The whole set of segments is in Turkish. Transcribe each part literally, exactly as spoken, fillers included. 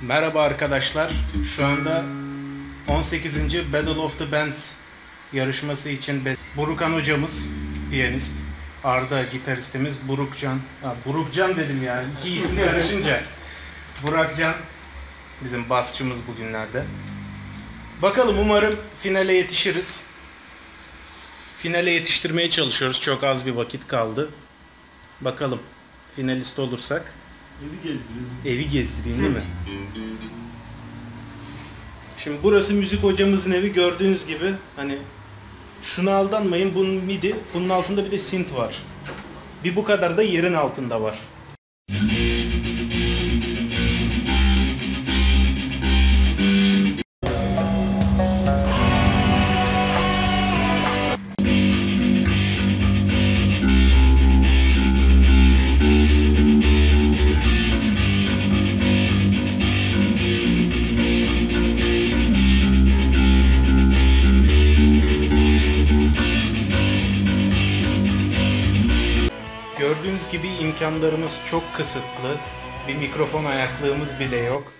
Merhaba arkadaşlar. Şu anda on sekizinci Battle of the Bands yarışması için Burukan hocamız piyanist, Arda gitaristimiz, Burukcan. Ha, Burukcan dedim yani. İki isim karışınca. Burakcan bizim basçımız bugünlerde. Bakalım, umarım finale yetişiriz. Finale yetiştirmeye çalışıyoruz. Çok az bir vakit kaldı. Bakalım finalist olursak. Evi gezdireyim. Evi gezdireyim değil mi? Şimdi burası müzik hocamızın evi, gördüğünüz gibi. Hani şuna aldanmayın, bunun midi, bunun altında bir de synth var. Bir bu kadar da yerin altında var. Gördüğünüz gibi imkanlarımız çok kısıtlı. Bir mikrofon ayaklığımız bile yok.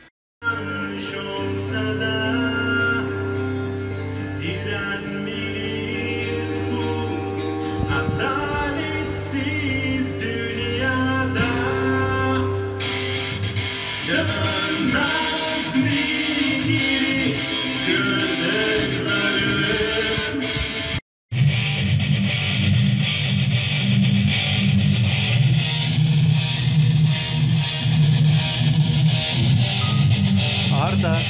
Arda.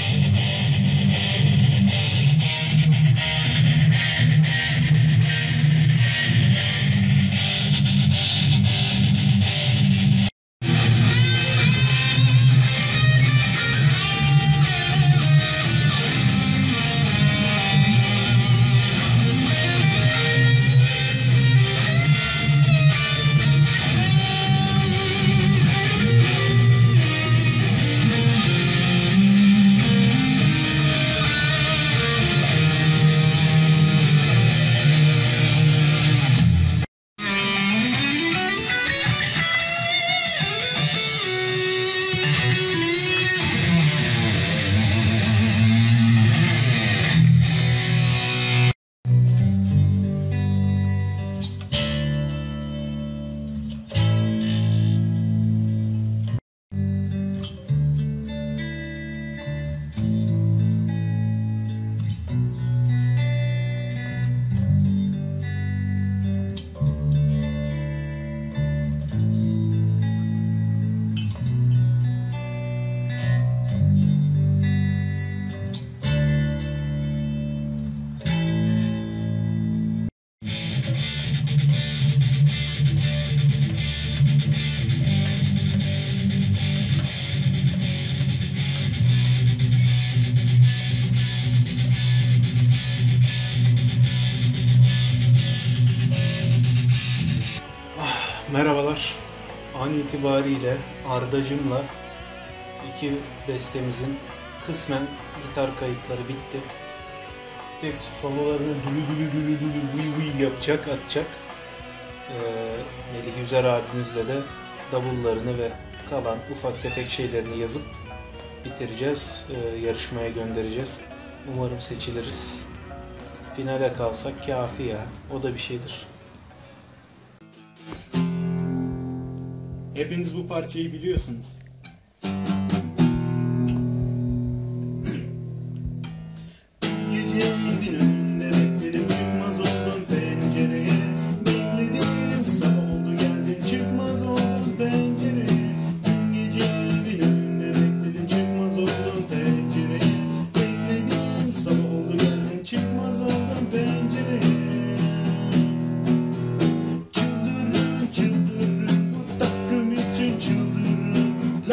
Merhabalar. An itibariyle Ardacım'la iki bestemizin kısmen gitar kayıtları bitti. Tek sololarını dülü dülü dülü dülü vıy vıy yapacak, atacak. Ee, Melih Yüzer abimizle de davullarını ve kalan ufak tefek şeylerini yazıp bitireceğiz. Ee, yarışmaya göndereceğiz. Umarım seçiliriz. Finale kalsak kafi ya. O da bir şeydir. Hepiniz bu parçayı biliyorsunuz. Gece evin önünde bekledim, çıkmaz oldun pencereye. Bekledim, sabah oldu geldin, çıkmaz oldun pencereye. Gece evin önünde bekledim, çıkmaz oldun pencereye. Bekledim, sabah oldu geldin, çıkmaz oldun pencereye. Çıldırırım, çıldırırım, bu takım için çıldırırım.